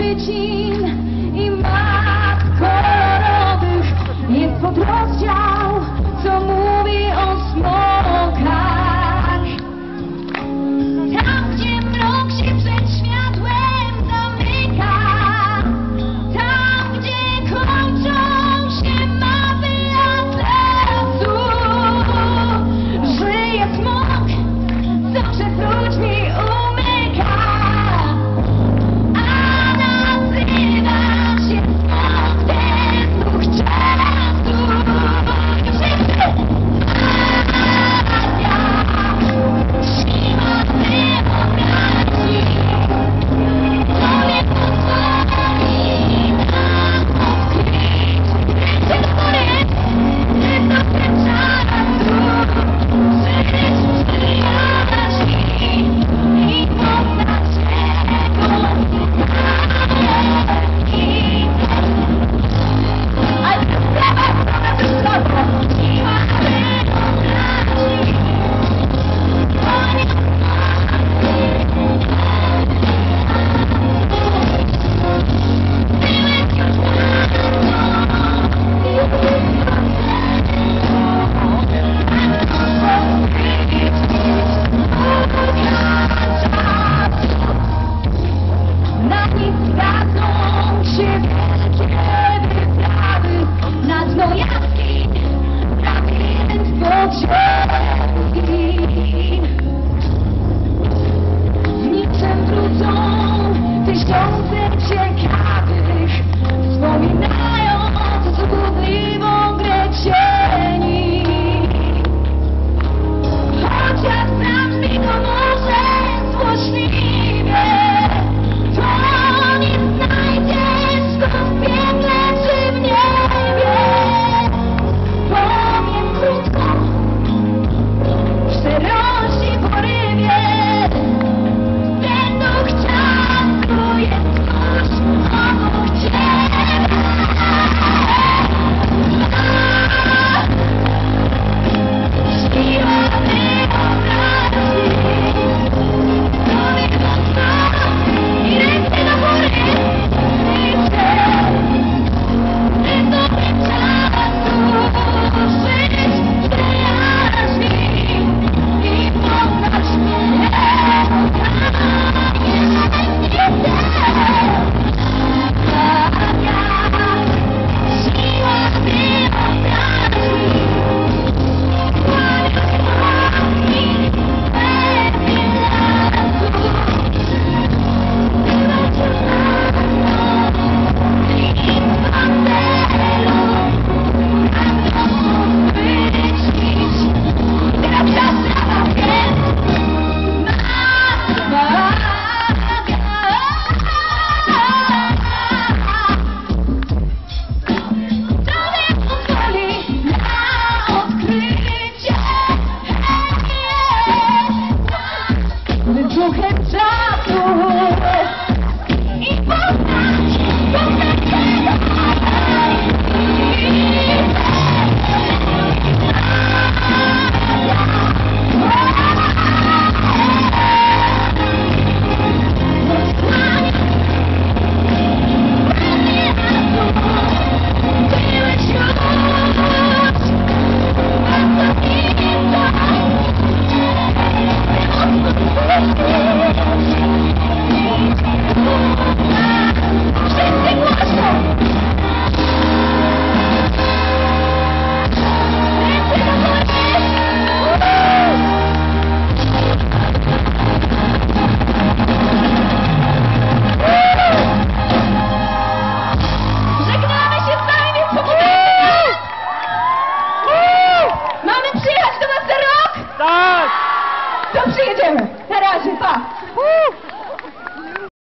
wycin i map kolorowych. Jest podrozdział, co mówi o smokach. Tam, gdzie mrok się przed światłem zamyka, tam, gdzie kończą się mapy atlasu, żyje smok, co przed ludźmi umyka. A nazywa się smok ten duch czasu. Wszyscy! Siła wyobraźni, człowiek pozwoli nam odkryć. Ręce do góry, jest to ten czasu. Żyć przyjaźni i poznać jego znaki. Ale sprawa ze sobą, siła wyobraźni. Na nich zgadzą się wielkie wyprawy, na dno jaskiń, labirynt podziemi. W niczym wrócą tysiące ciekawych, wspominając zgubliwą grę cieni. Chociaż zabrzmi to może złośliwie, to nie znajdziesz go w piekle czy w niebie. Powiem krótko, w szczerości porywie, ten duch czasu jest tuż obok ciebie. Siła wyobraźni, człowiek pozwoli i ręce do góry. Liczę, ten dobry czasu, żyć przyjaźni i poznać siła duchem czasu i poznać przyjedziemy. Na razie, pa!